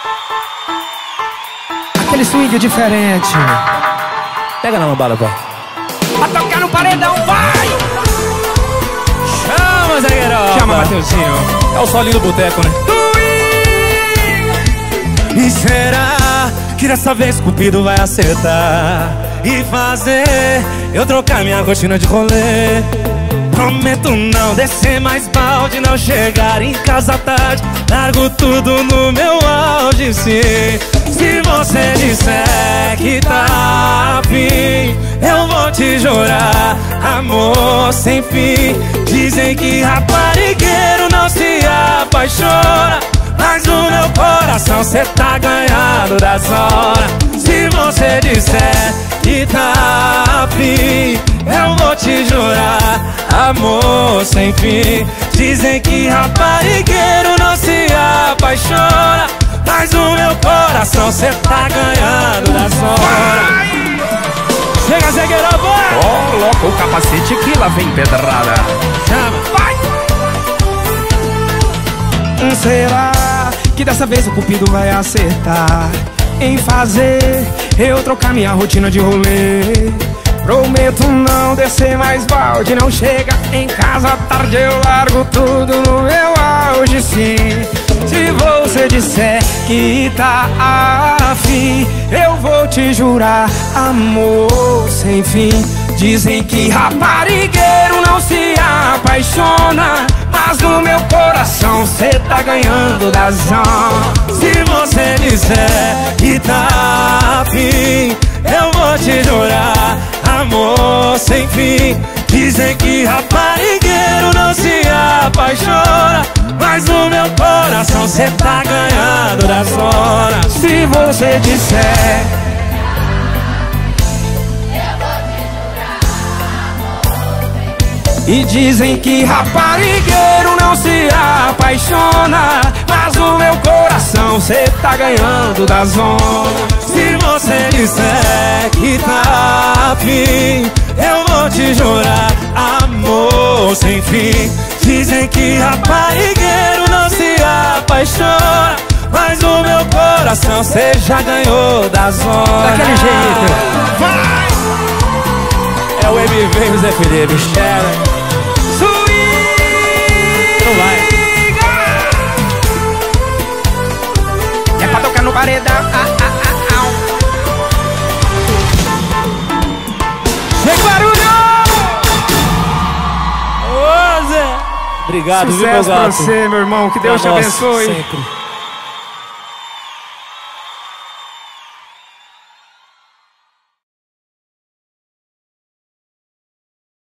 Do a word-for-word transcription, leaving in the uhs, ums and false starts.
Aquele swing diferente. Pega na lambada, pai. Pra tocar no paredão, vai! Chama, Zé Gueroba. Chama, Mateuzinho. É o solinho do boteco, né? E será que dessa vez Cupido vai acertar e fazer eu trocar minha rotina de rolê? Prometo não descer mais balde, não chegar em casa tarde, largo tudo no meu auge, sim. Se você disser que tá afim, eu vou te jurar, amor sem fim. Dizem que raparigueiro não se apaixona, mas no meu coração cê tá ganhando das horas. Se você disser que tá afim, eu vou te jurar, amor sem fim. Dizem que raparigueiro não se apaixona, mas no meu coração cê tá ganhando das horas. Chega, Zé Gueroba! Coloca o capacete que lá vem pedrada. Chama, vai! Será que dessa vez o Cupido vai acertar em fazer eu trocar minha rotina de rolê? Prometo não descer mais balde, não chega em casa tarde, eu largo tudo no meu auge, sim. Se você disser que tá afim, eu vou te jurar, amor sem fim. Dizem que raparigueiro não se apaixona, mas no meu coração cê tá ganhando das horas. Se você disser que tá afim, eu vou te jurar, amor sem fim. Dizem que raparigueiro não se apaixona, mas no meu coração cê tá ganhando das horas. Se você disser, e dizem que raparigueiro não se apaixona, mas no meu coração cê tá ganhando da zona. Se você disser que tá afim, eu vou te jurar, amor sem fim. Dizem que raparigueiro não se apaixona, mas no meu coração cê já ganhou da zona. Daquele jeito. Vai! É o M V e o Zé Felipe, chega. Não vai. É pra tocar no paredão. Ah, ah, ah, ah. Chega, barulho! Ô, Zé. Obrigado, viu, meu Sucesso pra gato? você, meu irmão. Que Deus te Pra nós, abençoe. sempre.